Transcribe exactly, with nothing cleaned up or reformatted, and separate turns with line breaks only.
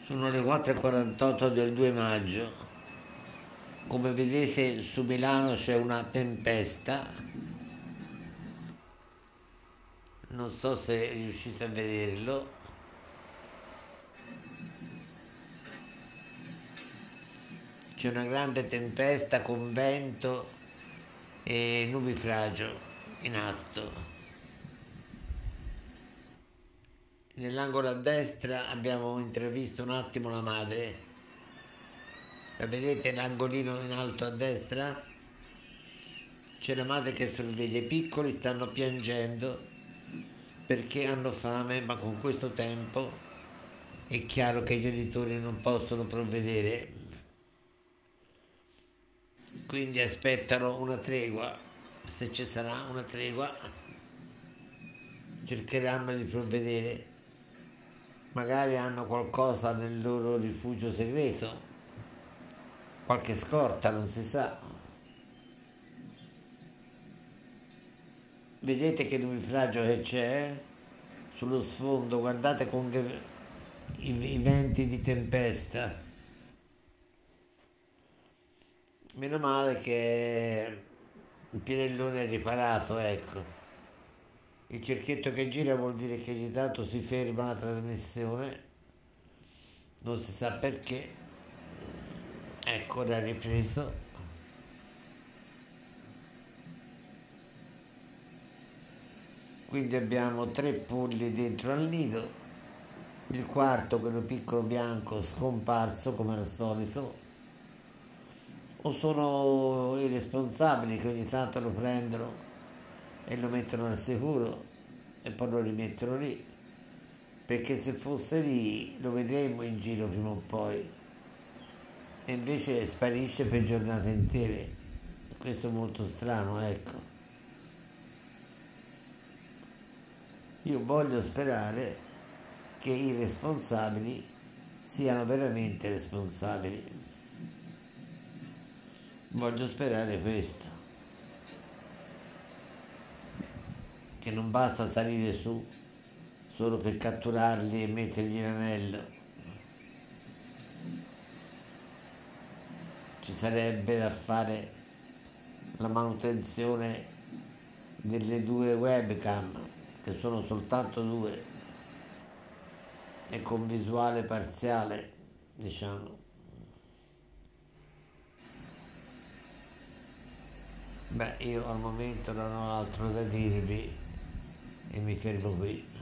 Sono le quattro e quarantotto del due maggio. Come vedete su Milano c'è una tempesta. Non so se riuscite a vederlo. C'è una grande tempesta con vento e nubifragio in atto. Nell'angolo a destra abbiamo intravisto un attimo la madre. La vedete l'angolino in alto a destra? C'è la madre che sorveglia, i piccoli stanno piangendo perché hanno fame, ma con questo tempo è chiaro che i genitori non possono provvedere, quindi aspettano una tregua. Se ci sarà una tregua cercheranno di provvedere, magari hanno qualcosa nel loro rifugio segreto, qualche scorta, non si sa. Vedete che nubifragio che c'è sullo sfondo, guardate con che i, i venti di tempesta. Meno male che il pianellone è riparato, ecco. Il cerchietto che gira vuol dire che ogni tanto si ferma la trasmissione, non si sa perché. Ecco, ora è ripreso. Quindi abbiamo tre polli dentro al nido, il quarto, quello piccolo bianco, scomparso come al solito, o sono i responsabili che ogni tanto lo prendono e lo mettono al sicuro e poi lo rimettono lì, perché se fosse lì lo vedremmo in giro prima o poi, e invece sparisce per giornate intere. Questo è molto strano, ecco. Io voglio sperare che i responsabili siano veramente responsabili. Voglio sperare questo. Che non basta salire su solo per catturarli e mettergli l'anello. Ci sarebbe da fare la manutenzione delle due webcam, che sono soltanto due, e con visuale parziale, diciamo. Beh, io al momento non ho altro da dirvi e mi fermo qui.